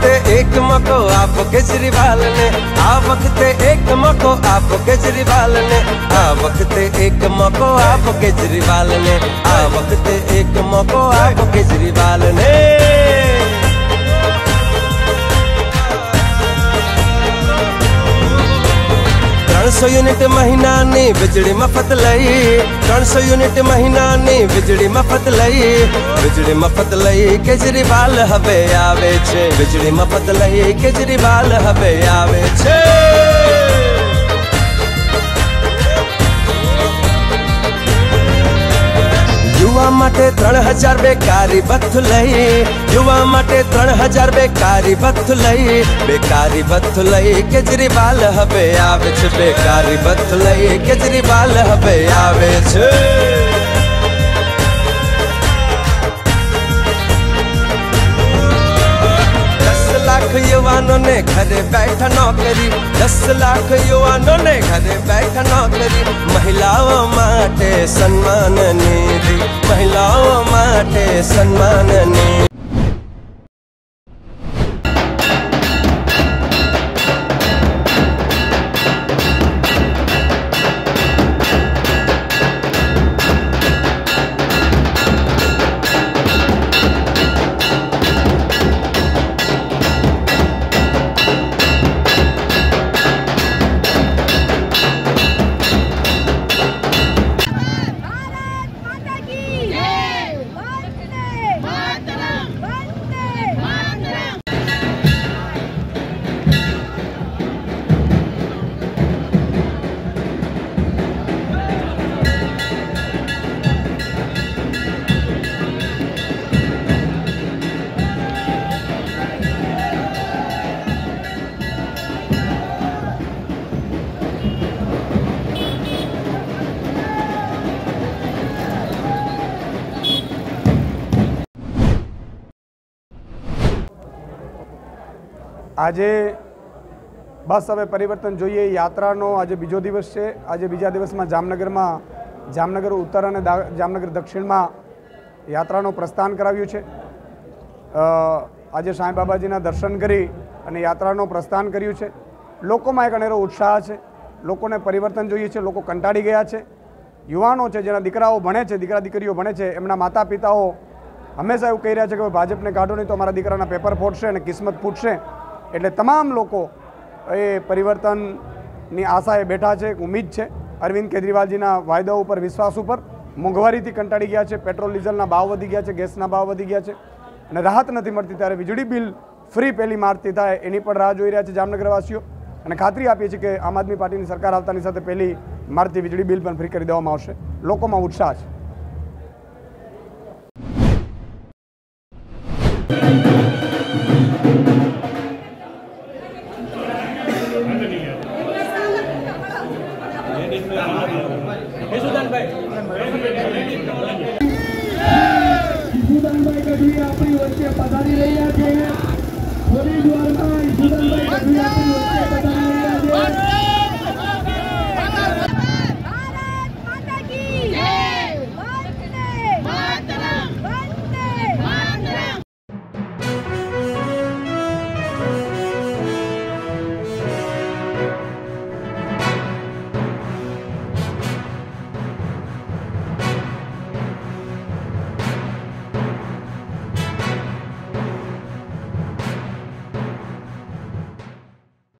वक्ते एक मौको आप केजरीवाल ने, आ वक्ते एक मौको आप केजरीवाल ने, आ वक्ते एक मौको आप केजरीवाल ने, आ वक्ते एक मौको आप केजरीवाल ने। 300 यूनिट महीना नी बिजली मफत लई, 300 यूनिट महीना नी बिजली मफत लई, बिजली मफत लई केजरीवाल हवे आवे छे, बिजली मफत लई केजरीवाल हवे आवे छे। युवा माटे 3000 बेकारी भत्थु लई, युवा माटे 3000 बेकारी भत्थु लई, बेकारी भत्थु लई केजरीवाल हवे आवे छे, बेकारी भत्थु लई केजरीवाल हवे आवे छे। 10 लाख युवानों ने घरे बैठा नौकरी, 10 लाख युवानों ने घरे बैठा नौकरी, महिलाओं माटे सम्मान निधि, महिलाओं माटे सम्मान निधि। આજે બસ હવે પરિવર્તન જોઈએ યાત્રાનો આજે બીજો દિવસ છે। આજે બીજા દિવસમાં જામનગર ઉત્તર અને જામનગર દક્ષિણમાં યાત્રાનો પ્રસ્થાન કરાવ્યું છે। આજે સાંઈ બાબાજીના દર્શન કરી અને યાત્રાનો પ્રસ્થાન કર્યું છે। લોકોમાં એક અનેરો ઉત્સાહ છે, લોકોને પરિવર્તન જોઈએ છે, લોકો કંટાળી ગયા છે। યુવાનો છે જેના દીકરાઓ ભણે છે, દીકરા દીકરીઓ ભણે છે, એમના માતા પિતાઓ હંમેશા એવું કહી રહ્યા છે કે ભાજપને કાઢો નહીં તો અમારા દીકરાના પેપર ફોડશે અને કિસ્મત ફૂટશે। એટલે તમામ લોકો એ પરિવર્તનની આશાએ બેઠા છે, ઉમ્મીદ છે। અરવિંદ કેજરીવાલજીના વાયદાઓ ઉપર, વિશ્વાસ ઉપર મોંઘવારીથી કંટાળી ગયા છે, પેટ્રોલ ડીઝલના ભાવ વધી ગયા છે, ગેસના ભાવ વધી ગયા છે અને રાહત નથી મળતી, ત્યારે વીજળી બિલ ફ્રી પહેલી માર્ચથી થાય એની પણ રાહ જોઈ રહ્યા છે જામનગરવાસીઓ અને ખાતરી આપીએ છીએ કે આમ આદમી પાર્ટીની સરકાર આવતાની સાથે પહેલી માર્ચથી વીજળી બિલ પણ ફ્રી કરી દેવામાં આવશે। લોકોમાં ઉત્સાહ છે।